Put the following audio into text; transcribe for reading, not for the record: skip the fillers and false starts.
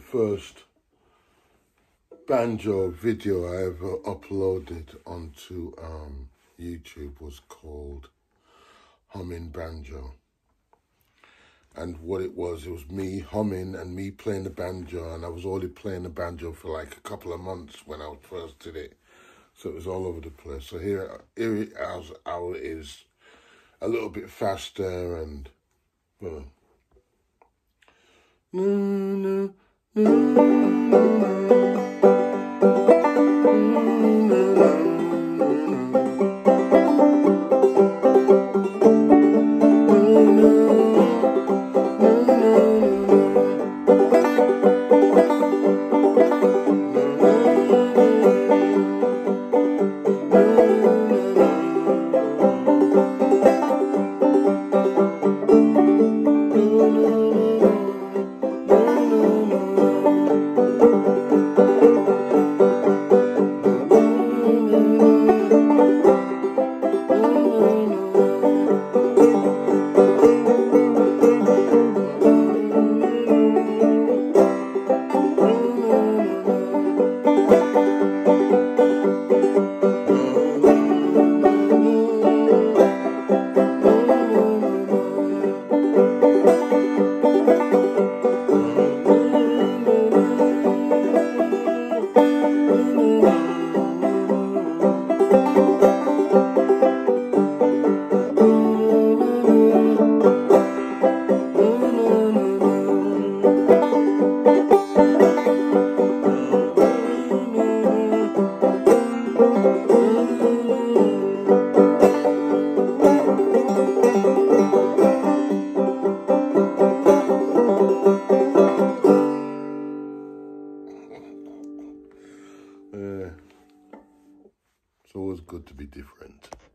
first banjo video I ever uploaded onto YouTube was called Humming Banjo. And what it was me humming and me playing the banjo, and I was only playing the banjo for like a couple of months when I first did it. So it was all over the place. So here it is a little bit faster and it's always good to be different.